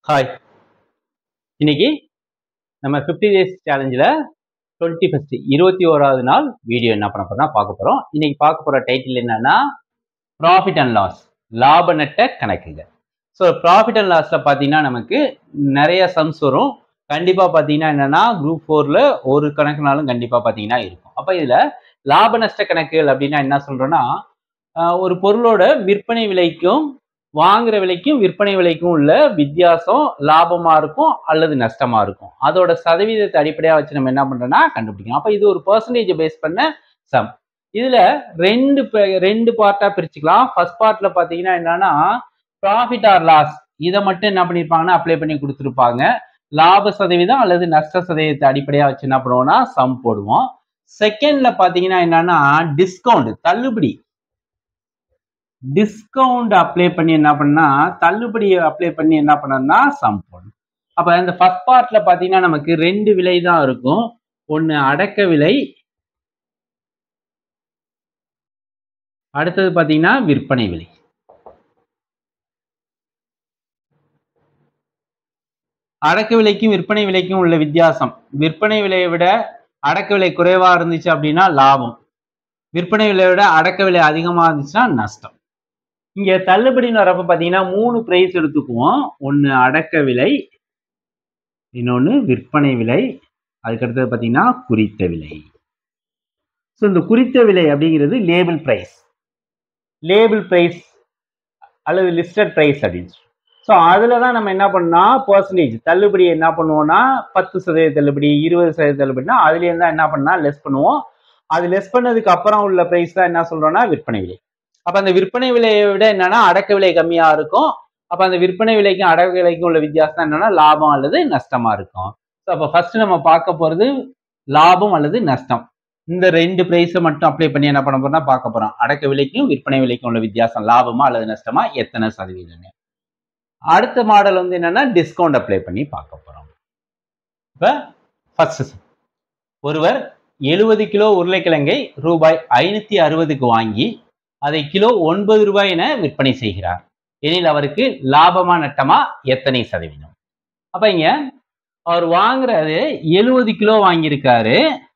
Hi, இன்னைக்கு நம்ம 50 days சேலஞ்சில் 21வது நாள் வீடியோ என்ன பண்ண போறோம்னா பார்க்க போகிறோம். இன்னைக்கு பார்க்க போகிற டைட்டில் என்னன்னா ப்ராஃபிட் அண்ட் லாஸ், லாப நட்ட கணக்குகள். ஸோ ப்ராஃபிட் அண்ட் லாஸில் பார்த்தீங்கன்னா நமக்கு நிறைய சம்ஸ் வரும். கண்டிப்பாக பார்த்தீங்கன்னா என்னன்னா குரூப் 4ல் ஒரு கணக்குனாலும் கண்டிப்பாக பார்த்தீங்கன்னா இருக்கும். அப்போ இதில் லாப நஷ்ட கணக்குகள் அப்படின்னா என்ன சொல்கிறோன்னா, ஒரு பொருளோட விற்பனை விலைக்கும் வாங்குற விலைக்கும் விற்பனை விலைக்கும் உள்ள வித்தியாசம் லாபமா இருக்கும் அல்லது நஷ்டமா இருக்கும். அதோட சதவீதத்தை அடிப்படையா வச்சு நம்ம என்ன பண்றோம்னா கண்டுபிடிக்கணும். அப்ப இது ஒரு பெர்சன்டேஜ் பேஸ் பண்ண சம். இதுல ரெண்டு பார்ட்டா பிரிச்சுக்கலாம். ஃபர்ஸ்ட் பார்ட்ல பாத்தீங்கன்னா என்னன்னா ப்ராஃபிட் ஆர் லாஸ் இதை மட்டும் என்ன பண்ணிருப்பாங்கன்னா அப்ளை பண்ணி கொடுத்துருப்பாங்க. லாப சதவீதம் அல்லது நஷ்ட சதவீதத்தை அடிப்படையா வச்சு என்ன பண்ணுவோம்னா சம் போடுவோம். செகண்ட்ல பாத்தீங்கன்னா என்னன்னா டிஸ்கவுண்ட், தள்ளுபடி, டிஸ்கவுண்ட் அப்ளை பண்ணி என்ன பண்ணா தள்ளுபடி அப்ளை பண்ணி என்ன பண்ணா சம் போடணும். அப்ப இந்த ஃபர்ஸ்ட் பார்ட்ல பாத்தீங்கன்னா நமக்கு ரெண்டு விலை தான் இருக்கும். ஒன்னு அடக்க விலை, அடுத்தது பாத்தீங்கன்னா விற்பனை விலை. அடக்க விலைக்கும் விற்பனை விலைக்கும் உள்ள வித்தியாசம், விற்பனை விலையை விட அடக்க விலை குறைவா இருந்துச்சு அப்படின்னா லாபம், விற்பனை விலையை விட அடக்க விலை அதிகமா இருந்துச்சுன்னா நஷ்டம். இங்க தள்ளுபடின்னு வரப்ப பாத்தீங்கன்னா 3 பிரைஸ் எடுத்துக்குவோம். ஒன்னு அடக்க விலை, இன்னொன்னு விற்பனை விலை, அதுக்கடுத்தது பாத்தீங்கன்னா குறித்த விலை. ஸோ இந்த குறித்த விலை அப்படிங்கிறது லேபிள் பிரைஸ், லேபிள் பிரைஸ் அல்லது லிஸ்டட் பிரைஸ் அப்படின்னு. ஸோ அதுல தான் நம்ம என்ன பண்ணா பர்சன்டேஜ் தள்ளுபடி என்ன பண்ணுவோம்னா 10% தள்ளுபடி, 20% தள்ளுபடினா அதுல இருந்தா என்ன பண்ணா லெஸ் பண்ணுவோம். அது லெஸ் பண்ணதுக்கு அப்புறம் உள்ள பிரைஸ் தான் என்ன சொல்றோம்னா விற்பனை விலை. அப்ப அந்த விற்பனை விலையை விட என்னன்னா அடக்க விலை கம்மியா இருக்கும். அப்ப அந்த விற்பனை விலைக்கும் அடக்க விலைக்கும் உள்ள வித்தியாசம் என்னன்னா லாபம் அல்லது நஷ்டமா இருக்கும். ஸோ அப்ப ஃபர்ஸ்ட் நம்ம பார்க்க போறது லாபம் அல்லது நஷ்டம். இந்த ரெண்டு பிரைஸை மட்டும் அப்ளை பண்ணி என்ன பண்ண போறோம்னா பார்க்க போறோம். அடக்க விலைக்கும் விற்பனை விலைக்கும் உள்ள வித்தியாசம் லாபமா அல்லது நஷ்டமா, எத்தனை சதவீதம். அடுத்த மாடல் வந்து என்னன்னா டிஸ்கவுண்ட் அப்ளை பண்ணி பார்க்க போறோம். இப்ப ஃபர்ஸ்ட் ஒருவர் 70 கிலோ உருளைக்கிழங்கை ரூபாய் 560க்கு வாங்கி அதை கிலோ 9 ரூபாய் என விற்பனை செய்கிறார். எனில் அவருக்கு லாபமா நட்டமா, எத்தனை சதவீதம். அப்ப இங்க அவர் வாங்குறது 70 கிலோ வாங்கியிருக்காரு.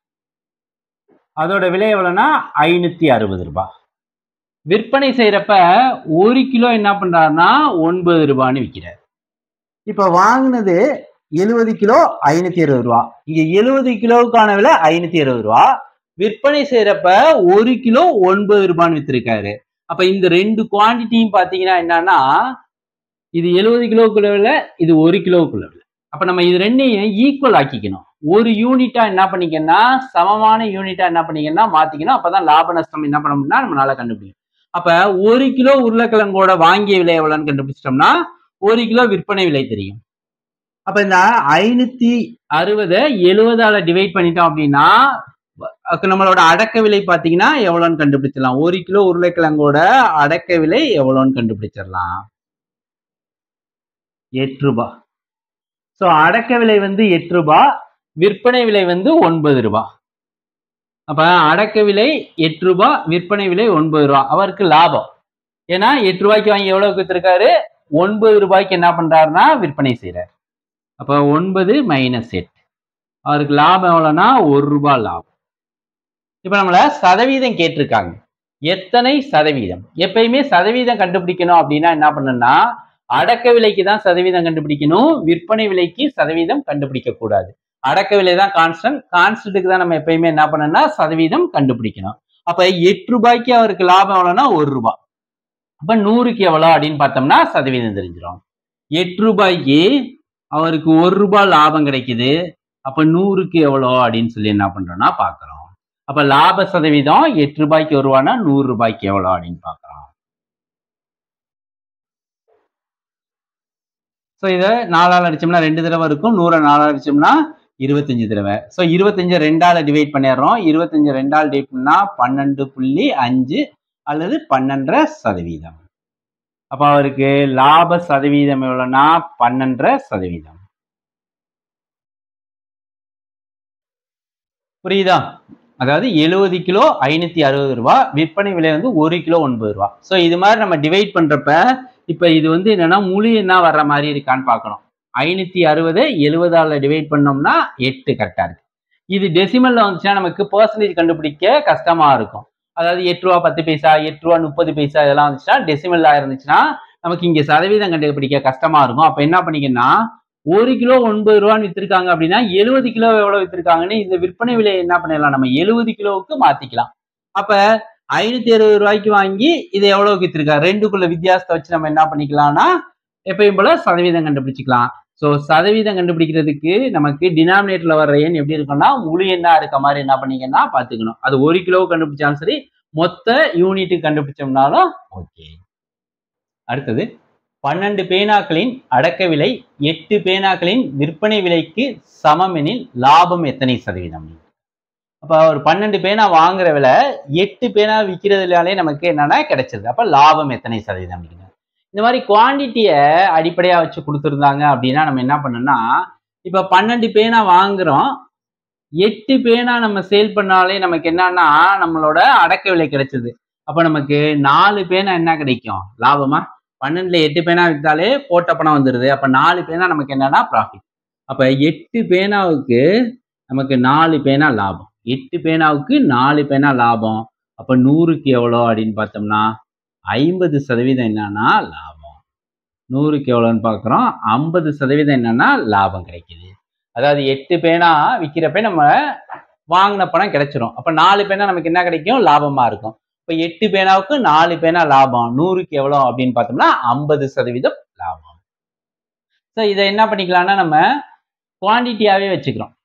அதோட விலை எவ்வளவுன்னா 560 ரூபாய். விற்பனை செய்யறப்ப 1 கிலோ என்ன பண்றாருன்னா 9 ரூபான்னு விற்கிறார். இப்ப வாங்கினது 70 கிலோ 560 ரூபாய். இங்க 70 கிலோவுக்கான விலை 560 ரூபாய். விற்பனை செய்யறப்ப 1 கிலோ 9 ரூபான்னு வித்திருக்காரு. அப்ப இந்த ரெண்டு குவான்டிட்டியும் பாத்தீங்கன்னா என்னன்னா இது 70 கிலோக்குள்ள விலை, இது 1 கிலோவுக்குள்ள விலை. அப்ப நம்ம இது ரெண்டையும் ஈக்குவல் ஆக்கிக்கணும். ஒரு யூனிட்டா என்ன பண்ணிக்கன்னா சமமான யூனிட்டா என்ன பண்ணிக்கன்னா மாத்திக்கணும். அப்பதான் லாப நஷ்டம் என்ன பண்ண முடியும்னா நம்மளால கண்டுபிடிக்கும். அப்ப 1 கிலோ உருளைக்கிழங்கோட வாங்கிய விலை எவ்வளவுன்னு கண்டுபிடிச்சிட்டோம்னா 1 கிலோ விற்பனை விலை தெரியும். அப்ப இந்த 560 70ஆல டிவைட் பண்ணிட்டோம் அப்படின்னா நம்மளோட அடக்க விலை பாத்தீங்கன்னா எவ்வளவுன்னு கண்டுபிடிச்சிடலாம். 1 கிலோ உருளைக்கிழங்கோட அடக்க விலை எவ்வளவுன்னு கண்டுபிடிச்சிடலாம். 8 ரூபாய். சோ அடக்க விலை வந்து 8 ரூபாய், விற்பனை விலை வந்து 9 ரூபாய். அப்ப அடக்க விலை 8 ரூபாய், விற்பனை விலை 9 ரூபாய். அவருக்கு லாபம். ஏன்னா 8 ரூபாய்க்கு வாங்கி எவ்வளவுக்கு வித்திருக்காரு, 9 ரூபாய்க்கு என்ன பண்றாருன்னா விற்பனை செய்யறாரு. அப்ப 9 - 8, அவருக்கு லாபம் எவ்வளவுன்னா 1 ரூபாய் லாபம். இப்ப நம்மள சதவீதம் கேட்டிருக்காங்க. எத்தனை சதவீதம். எப்பயுமே சதவீதம் கண்டுபிடிக்கணும் அப்படின்னா என்ன பண்ணணும்னா அடக்க விலைக்கு தான் சதவீதம் கண்டுபிடிக்கணும், விற்பனை விலைக்கு சதவீதம் கண்டுபிடிக்க கூடாது. அடக்க விலை தான் கான்ஸ்டன்ட், கான்ஸ்டன்ட்டுக்கு தான் நம்ம எப்பயுமே என்ன பண்ணணும்னா சதவீதம் கண்டுபிடிக்கணும். அப்ப 8 ரூபாய்க்கு அவருக்கு லாபம் எவ்வளவுன்னா 1 ரூபாய். அப்ப 100க்கு எவ்வளவு அப்படின்னு பார்த்தோம்னா சதவீதம் தெரிஞ்சிடும். 8 ரூபாய்க்கு அவருக்கு 1 ரூபாய் லாபம் கிடைக்குது. அப்ப 100க்கு எவ்வளோ அப்படின்னு சொல்லி என்ன பண்றோம்னா பாக்குறோம். அப்ப லாப சதவீதம் 8 ரூபாய்க்கு 1 ரூபாய்னா 100 ரூபாய்க்கு எவ்வளோ அப்படின்னு பாக்குறோம். ஸோ இதை 4ஆல் அடிச்சோம்னா 2 தடவை இருக்கும். 100 4ஆல் அடிச்சோம்னா 25 தடவை. ஸோ 25 2ஆல் டிவைட் பண்ணிடுறோம். 25 2ஆல் டிவைட் பண்ணா 12.5 அல்லது 12.5%. அப்ப அவருக்கு லாப சதவீதம் எவ்வளவுன்னா 12%. புரியுதா? அதாவது 70 கிலோ 560 ரூபாய், விற்பனை விலை வந்து 1 கிலோ 9 ரூபாய். ஸோ இது மாதிரி நம்ம டிவைட் பண்றப்ப இப்ப இது வந்து என்னன்னா முழு எண்ணா வர்ற மாதிரி இருக்கான்னு பார்க்கணும். 560 70ஆல டிவைட் பண்ணோம்னா 8 கரெக்டா இருக்கு. இது டெசிமல்ல வந்துச்சுன்னா நமக்கு பெர்சன்டேஜ் கண்டுபிடிக்க கஷ்டமா இருக்கும். அதாவது 8 ரூபா 10 பைசா 8 ரூபா 30 பைசா இதெல்லாம் வந்துச்சுன்னா டெசிமல்ல இருந்துச்சுன்னா நமக்கு இங்க சதவீதம் கண்டுபிடிக்க கஷ்டமா இருக்கும். அப்ப என்ன பண்ணிக்கன்னா 1 கிலோ 9 ரூபான்னு வித்திருக்காங்க அப்படின்னா 70 கிலோ எவ்வளவு வித்திருக்காங்கன்னு இந்த விற்பனை விலையை என்ன பண்ணிடலாம், நம்ம 70 கிலோவுக்கு மாத்திக்கலாம். அப்ப 560 ரூபாய்க்கு வாங்கி இதை எவ்வளவுக்கு வித்திருக்காங்க, ரெண்டுக்குள்ள வித்தியாசத்தை வச்சு நம்ம என்ன பண்ணிக்கலாம்னா எப்பயும் போல சதவீதம் கண்டுபிடிச்சிக்கலாம். ஸோ சதவீதம் கண்டுபிடிக்கிறதுக்கு நமக்கு டினாமினேட்டர்ல வர்ற எண் எப்படி இருக்கும்னா முழு எண்ணா இருக்க மாதிரி என்ன பண்ணீங்கன்னா பாத்துக்கணும். அது 1 கிலோவுக்கு கண்டுபிடிச்சாலும் சரி, மொத்த யூனிட்டுக்கு கண்டுபிடிச்சோம்னாலும் ஓகே. அடுத்தது 12 பேனாக்களின் அடக்க விலை 8 பேனாக்களின் விற்பனை விலைக்கு சமம் எனில் லாபம் எத்தனை சதவீதம்? அப்ப ஒரு 12 பேனா வாங்குற விலை 8 பேனா விற்கிறதுனாலே நமக்கு என்னன்னா கிடைச்சது. அப்ப லாபம் எத்தனை சதவீதம் அப்படிங்க. இந்த மாதிரி குவான்டிட்டியை அடிப்படையா வச்சு கொடுத்துருந்தாங்க அப்படின்னா நம்ம என்ன பண்ணோம்னா, இப்ப 12 பேனா வாங்குறோம், 8 பேனா நம்ம சேல் பண்ணாலே நமக்கு என்னன்னா நம்மளோட அடக்க விலை கிடைச்சது. அப்ப நமக்கு 4 பேனா என்ன கிடைக்கும், லாபமா? 12ல 8 பேனா வித்தாலே போட்ட பணம் வந்துடுது. அப்ப 4 பேனா நமக்கு என்னன்னா ப்ராஃபிட். அப்ப 8 பேனாவுக்கு நமக்கு 4 பேனா லாபம். 8 பேனாவுக்கு 4 பேனா லாபம். அப்ப 100க்கு எவ்வளோ அப்படின்னு பார்த்தோம்னா 50% என்னன்னா லாபம். 100க்கு எவ்வளோன்னு பார்க்குறோம், 50% என்னன்னா லாபம் கிடைக்குது. அதாவது 8 பேனா விற்கிறப்ப நம்ம வாங்கின பணம் கிடைச்சிரும். அப்ப 4 பேனா நமக்கு என்ன கிடைக்கும், லாபமா இருக்கும். இப்ப 8 பேனாவுக்கு 4 பேனா லாபம். 100க்கு எவ்வளோ அப்படின்னு பார்த்தோம்னா 50% லாபம். ஸோ இதை என்ன பண்ணிக்கலாம்னா நம்ம குவான்டிட்டியாவே வச்சுக்கிறோம்.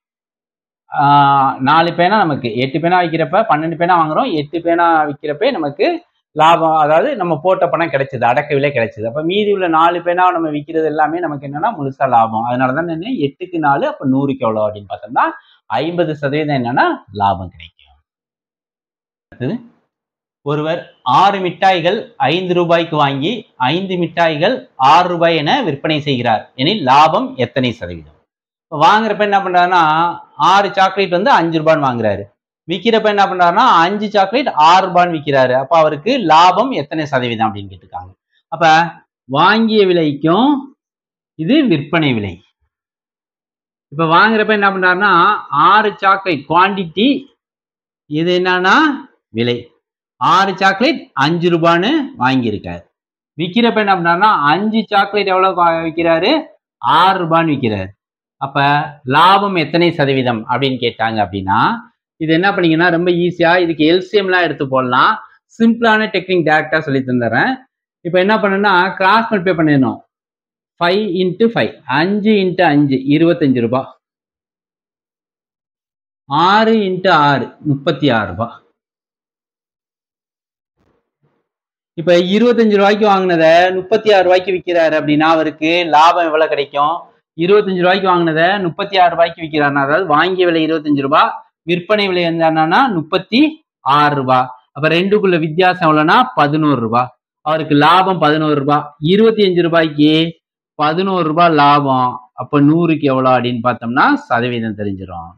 4 பேனா நமக்கு 8 பேனா விற்கிறப்ப 12 பேனா வாங்குறோம், 8 பேனா விற்கிறப்ப நமக்கு லாபம், அதாவது நம்ம போட்ட பணம் கிடைச்சது, அடக்க விலை கிடைச்சது. அப்ப மீதி உள்ள 4 பேனாவை நம்ம விற்கிறது எல்லாமே நமக்கு என்னன்னா முழுசா லாபம். அதனாலதான் என்ன 8க்கு 4 அப்ப 100க்கு எவ்வளோ அப்படின்னு பார்த்தோம்னா 50% என்னன்னா லாபம் கிடைக்கும். அடுத்தது ஒருவர் 6 மிட்டாய்கள் 5 ரூபாய்க்கு வாங்கி 5 மிட்டாய்கள் 6 ரூபாய் என விற்பனை செய்கிறார் எனில் லாபம் எத்தனை சதவீதம்? வாங்குறப்ப என்ன பண்றாருன்னா 6 சாக்லேட் வந்து 5 ரூபான்னு வாங்குறாரு, விற்கிறப்ப என்ன பண்றாருன்னா 5 சாக்லேட் 6 ரூபான்னு விற்கிறாரு. அப்ப அவருக்கு லாபம் எத்தனை சதவீதம் அப்படின்னு கேட்டிருக்காங்க. அப்ப வாங்கிய விலைக்கும் இது விற்பனை விலை. இப்ப வாங்குறப்ப என்ன பண்றாருன்னா 6 சாக்லேட் குவான்டிட்டி, இது என்னன்னா விலை. 6 சாக்லேட் 5 ரூபான்னு வாங்கியிருக்காரு. விற்கிறப்ப என்ன பண்றாருன்னா 5 சாக்லேட் எவ்வளவு விற்கிறாரு, 6 ரூபான்னு விற்கிறாரு. அப்ப லாபம் எத்தனை சதவீதம் அப்படின்னு கேட்டாங்க அப்படின்னா இது என்ன பண்ணீங்கன்னா ரொம்ப ஈஸியா இதுக்கு எல்சிஎம்லாம் எடுத்து போடலாம். சிம்பிளான டெக்னிக் டைரக்டா சொல்லி தந்துடுறேன். இப்ப என்ன பண்ணணும்னா கிராஸ் மல்டிப்ளை பண்ணிடணும். 5 × 5 5 × 5 25 ரூபாய், 6 × 6 36 ரூபாய். இப்ப 25 ரூபாய்க்கு வாங்கினதை 36 ரூபாய்க்கு விற்கிறாரு அப்படின்னா அவருக்கு லாபம் எவ்வளவு கிடைக்கும்? 25 ரூபாய்க்கு வாங்கினதை 36 ரூபாய்க்கு விற்கிறாருன்னா, அதாவது வாங்கிய விலை 25 ரூபாய், விற்பனை விலை என்னன்னா 36 ரூபாய். அப்ப ரெண்டுக்குள்ள வித்தியாசம் எவ்வளவுனா 11 ரூபாய். அவருக்கு லாபம் 11 ரூபாய். 25 ரூபாய்க்கு 11 ரூபாய் லாபம். அப்ப 100க்கு எவ்வளவு அப்படின்னு பார்த்தோம்னா சதவீதம் தெரிஞ்சிடும்.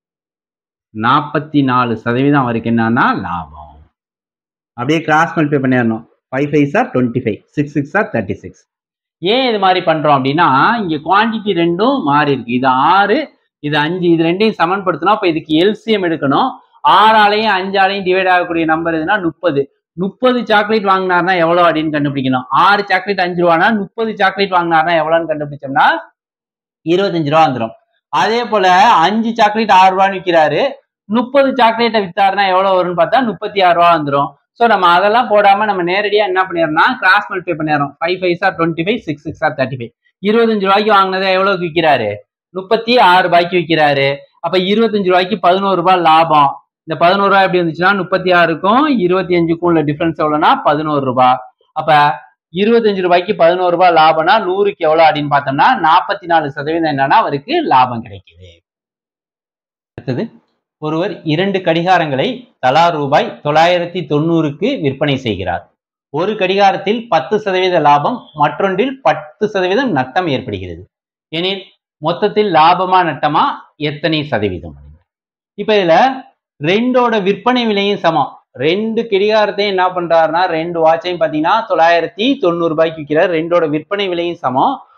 44% அவருக்கு என்னன்னா லாபம். அப்படியே கிராஸ் மல்டிப்ளை பண்ணிடணும். 5 5s are 25, 6 6s are 36. ஏன் இது மாதிரி பண்றோம் அப்படின்னா இங்க குவான்டிட்டி ரெண்டும் மாறி இருக்கு. இது 6 இது 5, இது ரெண்டையும் சமன்படுத்தணும். அப்ப இதுக்கு எல்சிஎம் எடுக்கணும். 6ஆலையும் 5ஆலையும் டிவைட் ஆகக்கூடிய நம்பர் எதுனா 30. 30 சாக்லேட் வாங்கினார்னா எவ்வளவு அப்படின்னு கண்டுபிடிக்கணும். 6 சாக்லேட் 5 ரூபானா 30 சாக்லேட் வாங்கினார்னா எவ்வளவுன்னு கண்டுபிடிச்சோம்னா 25 ரூபா வந்துடும். அதே போல 5 சாக்லேட் 6 ரூபான்னு விற்கிறாரு, 30 சாக்லேட்டை வித்தாருன்னா எவ்வளவு வரும்னு பார்த்தா 36 ரூபா வந்துடும். ஸோ நம்ம அதெல்லாம் போடாம நம்ம நேரடியா என்ன பண்ணிடுறோம்னா கிராஸ் மல்டிப்ளை பண்ணிடுறோம். 5 5s are 25, 6 6s are 35. 25 ரூபாய்க்கு வாங்கினதை எவ்வளவுக்கு விற்கிறாரு, 36 ரூபாய்க்கு விற்கிறாரு. அப்ப 25 ரூபாய்க்கு 11 ரூபாய் லாபம். இந்த 11 ரூபாய் எப்படி இருந்துச்சுன்னா 36க்கும் 25க்கும் உள்ள டிஃபரன்ஸ் எவ்வளவுனா 11 ரூபாய். அப்ப 25 ரூபாய்க்கு 11 ரூபாய் லாபம்னா 100க்கு எவ்வளவு அப்படின்னு பார்த்தோம்னா 44% என்னன்னா அவருக்கு லாபம் கிடைக்குது. அடுத்தது ஒருவர் 2 கடிகாரங்களை தலா ரூபாய் 990க்கு விற்பனை செய்கிறார். ஒரு கடிகாரத்தில் 10% லாபம், மற்றொன்றில் 10% நட்டம் ஏற்படுகிறது எனில் மொத்தத்தில் லாபமா நட்டமா எத்தனை சதவீதம்? இப்ப இதுல ரெண்டோட விற்பனை விலையும் சமம். 2 கடிகாரத்தையும் என்ன பண்றாருன்னா 2 வாட்சையும் பாத்தீங்கன்னா 990 ரூபாய்க்கு விற்கிறார். ரெண்டோட விற்பனை விலையும் சமம்.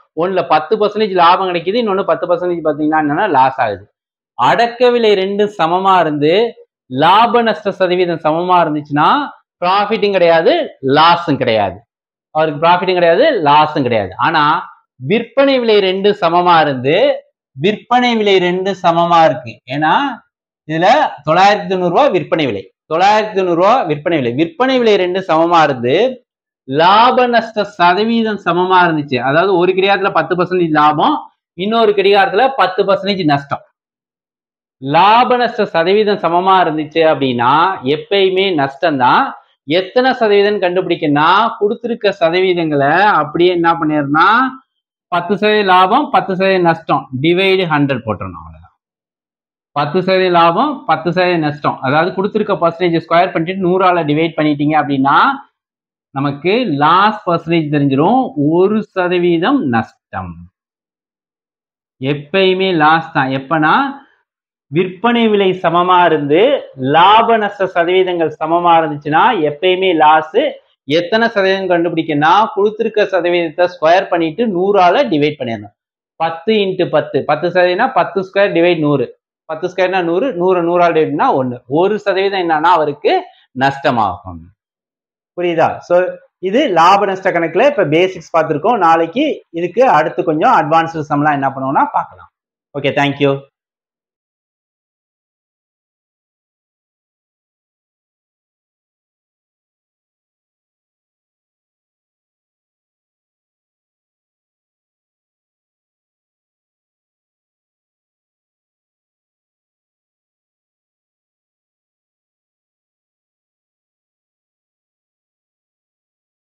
ஒண்ணுல 10% லாபம் கிடைக்குது, இன்னொன்னு 10% பாத்தீங்கன்னா என்னன்னா லாஸ் ஆகுது. அடக்க விலை ரெண்டும் சமமா இருந்து லாப நஷ்ட சதவீதம் சமமா இருந்துச்சுன்னா ப்ராஃபிட்டும் கிடையாது, லாஸும் கிடையாது. அவருக்கு ப்ராஃபிட்டும் கிடையாது, லாஸும் கிடையாது. ஆனா விற்பனை விலை ரெண்டும் சமமா இருந்து விற்பனை விலை ரெண்டும் சமமா இருக்கு. ஏன்னா இதுல 990 ரூபாய் விற்பனை விலை, 990 ரூபாய் விற்பனை விலை, விற்பனை விலை ரெண்டும் சமமா இருந்து லாப நஷ்ட சதவீதம் சமமா இருந்துச்சு. அதாவது ஒரு கடிகாரத்துல 10% லாபம், இன்னொரு கடிகாரத்துல 10% நஷ்டம். லாப நஷ்ட சதவீதம் சமமா இருந்துச்சு அப்படின்னா எப்பயுமே நஷ்டம் தான். எத்தனை சதவீதம் கண்டுபிடிக்கணும்னா கொடுத்திருக்க சதவீதங்களை அப்படியே என்ன பண்ணிடுறா, 10% லாபம் 10% நஷ்டம் டிவைடு 100 போட்டுறணும். அவ்வளவுதான். 10% லாபம் 10% நஷ்டம், அதாவது கொடுத்திருக்க பர்சன்டேஜ் ஸ்கொயர் பண்ணிட்டு 100ஆல டிவைட் பண்ணிட்டீங்க அப்படின்னா நமக்கு லாஸ் பர்சன்டேஜ் தெரிஞ்சிடும். 1% நஷ்டம். எப்பயுமே லாஸ் தான். எப்பனா விற்பனை விலை சமமா இருந்து லாப நஷ்ட சதவீதங்கள் சமமா இருந்துச்சுன்னா எப்பயுமே லாஸ். எத்தனை சதவீதம் கண்டுபிடிக்கணும்னா கொடுத்திருக்க சதவீதத்தை ஸ்கொயர் பண்ணிட்டு 100ஆல டிவைட் பண்ணிடணும். 10 × 10 10% 10 ஸ்கொயர் டிவைட் 100, 10 ஸ்கொயர்னா 100, 100 100ஆல் டிவைட்னா 1. 1% என்னன்னா அவருக்கு நஷ்டமாகும். புரியுதா? சோ இது லாப நஷ்ட கணக்குல இப்ப பேசிக்ஸ் பார்த்திருக்கோம். நாளைக்கு இதுக்கு அடுத்து கொஞ்சம் அட்வான்ஸ்டு சம்லாம் என்ன பண்ணுவோம்னா பார்க்கலாம். Okay, thank you.